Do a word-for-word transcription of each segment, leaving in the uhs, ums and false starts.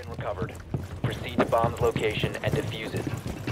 been recovered. Proceed to bomb's location and defuse it.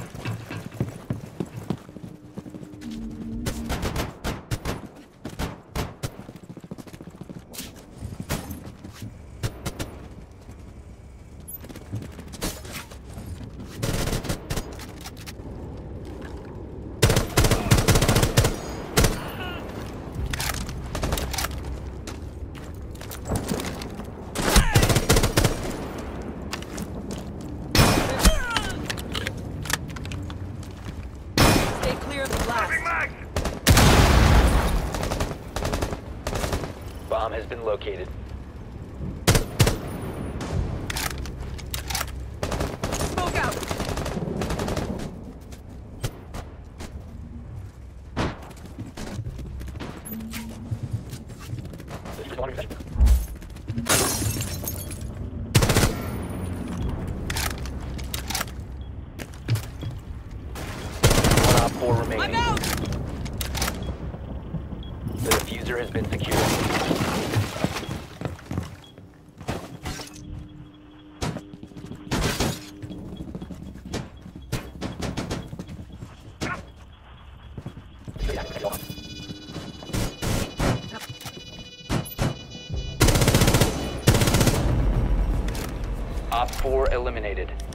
Bomb has been located. Smoke out! One op four remaining. I'm out! The diffuser has been secured. Op four eliminated.